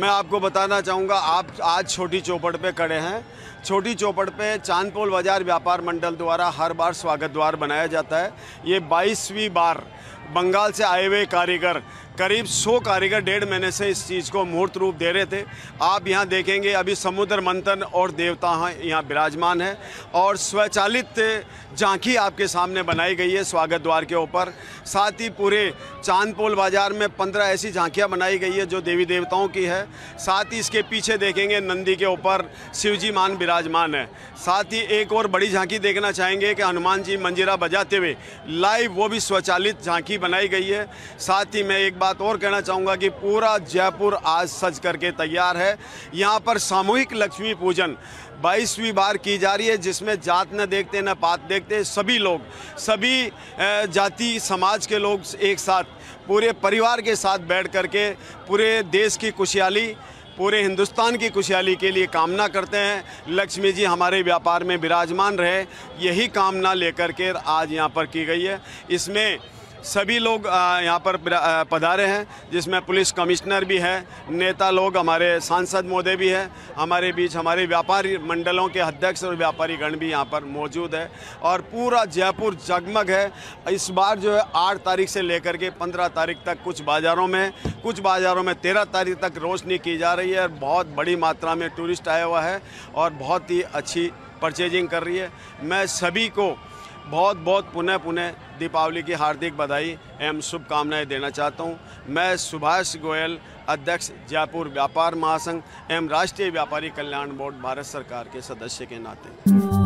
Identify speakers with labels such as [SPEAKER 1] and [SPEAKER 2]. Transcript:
[SPEAKER 1] मैं आपको बताना चाहूँगा, आप आज छोटी चौपड़ पे खड़े हैं। छोटी चौपड़ पे चांदपोल बाजार व्यापार मंडल द्वारा हर बार स्वागत द्वार बनाया जाता है। ये 22वीं बार बंगाल से आए हुए कारीगर, करीब 100 कारीगर 1.5 महीने से इस चीज़ को मूर्त रूप दे रहे थे। आप यहाँ देखेंगे अभी समुद्र मंथन और देवता यहाँ विराजमान है और स्वचालित झांकी आपके सामने बनाई गई है स्वागत द्वार के ऊपर। साथ ही पूरे चांदपोल बाजार में 15 ऐसी झांकियाँ बनाई गई है जो देवी देवताओं की है। साथ ही इसके पीछे देखेंगे नंदी के ऊपर शिवजी मान विराजमान है। साथ ही एक और बड़ी झांकी देखना चाहेंगे कि हनुमान जी मंजीरा बजाते हुए लाइव, वो भी स्वचालित झांकी बनाई गई है। साथ ही मैं एक बात और कहना चाहूँगा कि पूरा जयपुर आज सज करके तैयार है। यहाँ पर सामूहिक लक्ष्मी पूजन 22वीं बार की जा रही है, जिसमें जात न देखते न पात देखते सभी लोग, सभी जाति समाज के लोग एक साथ पूरे परिवार के साथ बैठ करके पूरे देश की खुशहाली, पूरे हिंदुस्तान की खुशहाली के लिए कामना करते हैं। लक्ष्मी जी हमारे व्यापार में विराजमान रहे, यही कामना लेकर के आज यहाँ पर की गई है। इसमें सभी लोग यहाँ पर पधारे हैं, जिसमें पुलिस कमिश्नर भी है, नेता लोग, हमारे सांसद महोदय भी हैं, हमारे बीच हमारे व्यापारी मंडलों के अध्यक्ष और व्यापारी गण भी यहाँ पर मौजूद है और पूरा जयपुर जगमग है। इस बार जो है 8 तारीख से लेकर के 15 तारीख तक कुछ बाज़ारों में 13 तारीख तक रोशनी की जा रही है और बहुत बड़ी मात्रा में टूरिस्ट आया हुआ है और बहुत ही अच्छी परचेजिंग कर रही है। मैं सभी को बहुत बहुत पुनः दीपावली की हार्दिक बधाई एवं शुभकामनाएं देना चाहता हूं। मैं सुभाष गोयल, अध्यक्ष जयपुर व्यापार महासंघ एवं राष्ट्रीय व्यापारी कल्याण बोर्ड, भारत सरकार के सदस्य के नाते।